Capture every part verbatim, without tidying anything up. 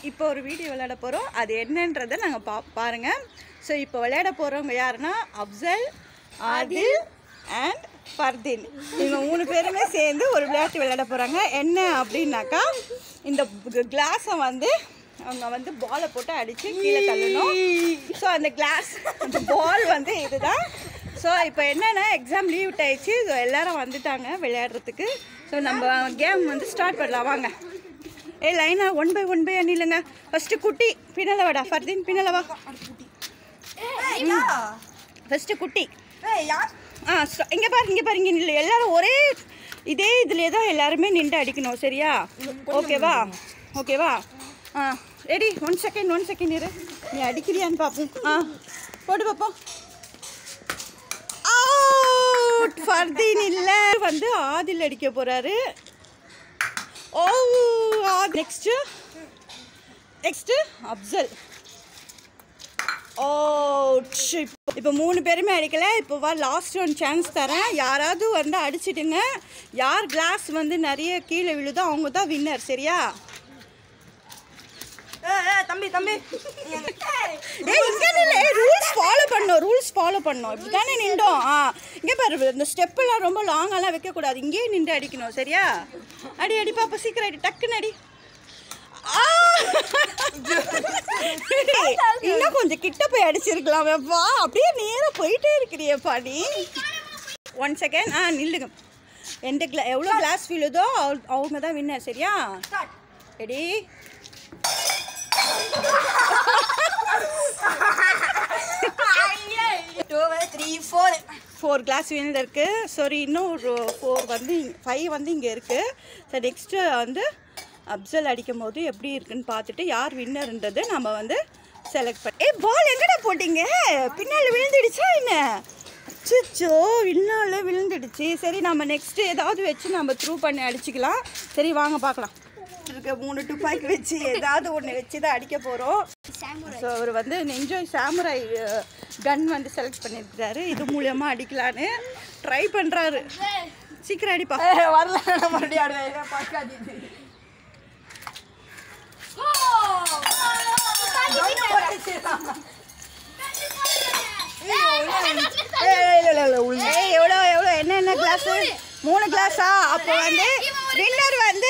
இப்போ ஒரு வீடியோ விளையாட போகிறோம். அது என்னன்றதை நாங்கள் பா பாருங்கள். ஸோ இப்போ விளையாட போகிறவங்க யாருன்னா அப்சல், ஆதில் அண்ட் ஃபர்தீன். இவங்க மூணு பேருமே சேர்ந்து ஒரு விளையாட்டு விளையாட போகிறாங்க. என்ன அப்படின்னாக்கா, இந்த கிளாஸை வந்து அவங்க வந்து பாலை போட்டு அடித்து கீழே தள்ளணும். ஸோ அந்த கிளாஸ் அந்த பால் வந்து இதுதான். ஸோ இப்போ என்னென்னா எக்ஸாம் லீவ் ஆயிடுச்சு. ஸோ எல்லோரும் வந்துட்டாங்க விளையாடுறதுக்கு. ஸோ நம்ம கேம் வந்து ஸ்டார்ட் பண்ணலாம் வாங்க. ஏ லைனா ஒன் பை ஒன் பை அண்ணிலங்க. ஃபஸ்ட்டு குட்டி பின்னலை வாடா ஃபர்தீன், பின்னலை வா. ஃபஸ்ட்டு குட்டி. ஆ இங்கே பாரு இங்கே பாரு இங்கே இல்லை, எல்லோரும் ஒரே இதே இதிலே தான் எல்லாருமே நின்று அடிக்கணும். சரியா? ஓகேவா? ஓகேவா? ஆ ready. One second one second இரு, நீ அடிக்கிறியான்னு பார்ப்போம். ஆ போட்டு பார்ப்போம். அவுட். ஃபர்தீன் இல்லை, வந்து ஆதில் அடிக்க போகிறாரு. ஓ நெக்ஸ்ட்டு நெக்ஸ்ட்டு அப்சல். ஓ இப்போ மூணு பேருமே அடிக்கலை. இப்போ வா லாஸ்ட் ஒன் சான்ஸ் தரேன். யாராவது வந்து அடிச்சிடுங்க. யார் கிளாஸ் வந்து நிறைய கீழே விழுதோ அவங்க தான் வின்னர். சரியா? தம்பி தம்பி ஏய் இங்கே இல்லை, ரூல்ஸ் ஃபாலோ பண்ணோம் ரூல்ஸ் ஃபாலோ பண்ணோம் இப்படி தானே நின்றோம். ஆ இங்கே பாரு, இந்த ஸ்டெப்பெல்லாம் ரொம்ப லாங்கெல்லாம் வைக்கக்கூடாது, இங்கேயே நின்று அடிக்கணும். சரியா? அடி அடி பாப்பா, சீக்கிரம் அடி, டக்குன்னு அடி. இன்னும் கொஞ்சம் கிட்ட போய் அடிச்சிருக்கலாம். வா அப்படியே நேராக போயிட்டே இருக்கிறியப்பா நீ. One second. ஆ நில்லுங்க. எந்த கிளா எவ்வளோ கிளாஸ் விழுதோ அவங்க தான் வின்னர். சரியா? ரெடி? ஃபோர் கிளாஸ் விழுந்து இருக்கு. சாரி, இன்னும் ஒரு ஃபோர் வந்து ஃபைவ் வந்து இங்கே இருக்குது. ஸோ நெக்ஸ்ட்டு வந்து அப்சல் அடிக்கும் போது எப்படி இருக்குன்னு பார்த்துட்டு யார் வின்னர்ன்றது நம்ம வந்து செலக்ட் பண்ணி. ஏ பால் எங்கடா போட்டிங்க? பின்னால் விழுந்துடுச்சா என்ன? அச்சோ விண்ணால விழுந்துடுச்சு. சரி, நம்ம நெக்ஸ்ட்டு ஏதாவது வச்சு நம்ம த்ரூ பண்ணி அடிச்சுக்கலாம். சரி வாங்க பார்க்கலாம். இருக்க மூணு துப்பாக்கி வச்சு ஏதாவது ஒன்று வச்சு தான் அடிக்க போகிறோம். ஸோ அவர் வந்து என்ஜாய் சாமுராய் கன் வந்து செலக்ட் பண்ணியிருக்கிறாரு. இது மூலியமாக அடிக்கலான்னு ட்ரை பண்ணுறாரு. சீக்கிரம் அடிப்பா. வரல மறுபடியும் பார்க்காது. எவ்வளோ எவ்வளோ என்ன என்ன கிளாஸு? மூணு கிளாஸா? அப்போ வந்து வின்னர் வந்து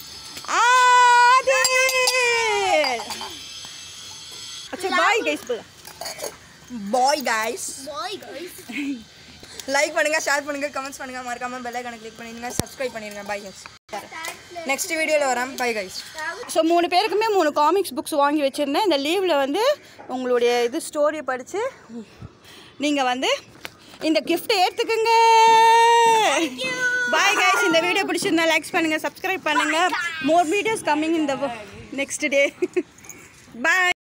bye guys. Bye guys bye guys like பண்ணுங்க, ஷேர் பண்ணுங்க, கமெண்ட்ஸ் பண்ணுங்க, மறக்காம பெல் ஐகானை கிளிக் பண்ணிடுங்க, சப்ஸ்கிரைப் பண்ணிடுங்க. Bye guys. நெக்ஸ்ட் வீடியோவில் வரேன். Bye guys. ஸோ மூணு பேருக்குமே மூணு காமிக்ஸ் புக்ஸ் வாங்கி வச்சுருந்தேன். இந்த லீவில் வந்து உங்களுடைய இது ஸ்டோரி படித்து நீங்கள் வந்து இந்த கிஃப்ட்டை ஏற்றுக்குங்க. Bye guys. இந்த வீடியோ பிடிச்சிருந்தா லைக்ஸ் பண்ணுங்கள், சப்ஸ்கிரைப் பண்ணுங்கள். மோர் வீடியோஸ் கம்மிங் இந்த நெக்ஸ்ட் டே. பாய்.